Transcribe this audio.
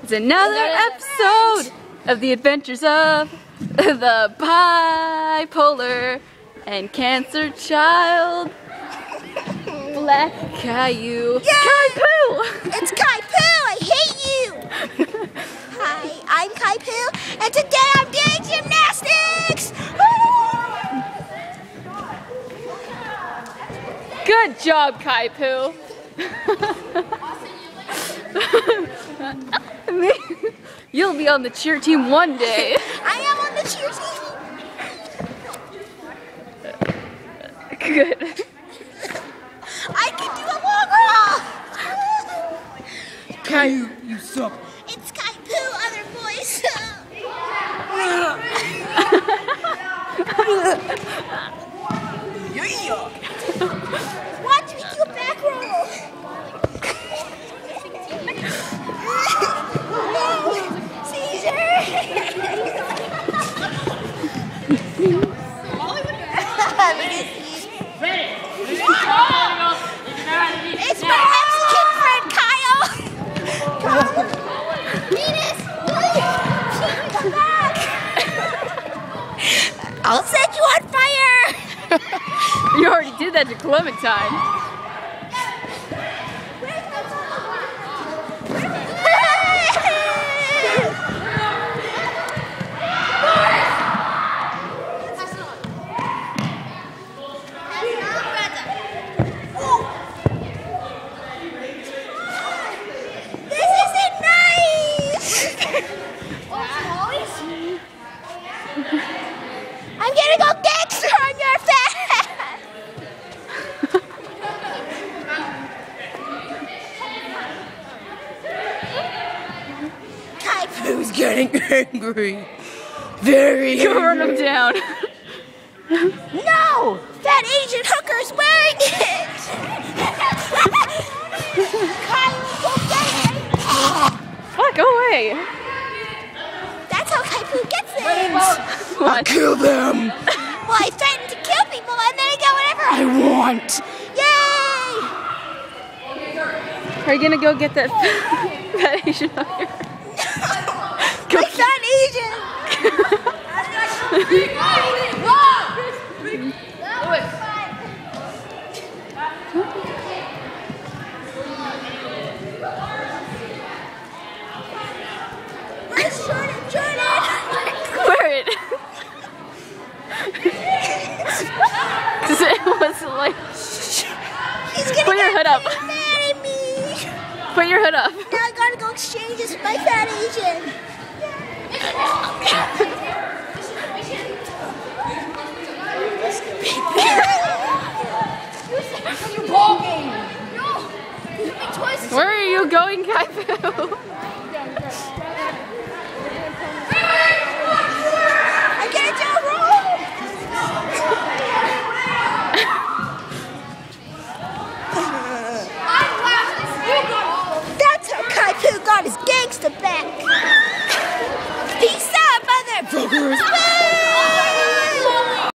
It's another episode of the adventures of the bipolar and cancer child, Black Caillou. Caipoo! It's Caipoo! I hate you! Hi, I'm Caipoo, and today I'm doing gymnastics! Good job, Caipoo! You'll be on the cheer team one day. I am on the cheer team. Good. I can do a long roll. Caillou, you suck. It's Caipoo, other boys. Watch me do a back roll. It's my Mexican friend Kyle. Venus, come back. I'll set you on fire. You already did that to Clementine. I'm gonna go gangster on your face! Caipoo's getting angry. Very angry. Go run him down. No! That Asian hooker's wearing it! Kyle, go get it! What? Go away. That's how Caipoo gets things! I kill them. Well, I threaten to kill people and then I get whatever I want. Yay! Are you gonna go get that that Asian hooker? No! My son Asian! Where's Jordan? Wear it. What's it like? He's gonna Put your hood up. Mad at me. Put your hood up. Now I gotta go exchange this with my fat Asian. Where are you going, Caipoo?